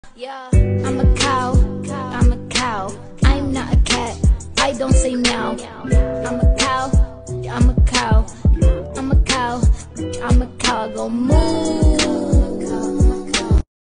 Yeah, I'm a cow, I'm a cow. I'm not a cat, I don't say meow. I'm a cow, I'm a cow. I'm a cow, I'm a cow. I go moo.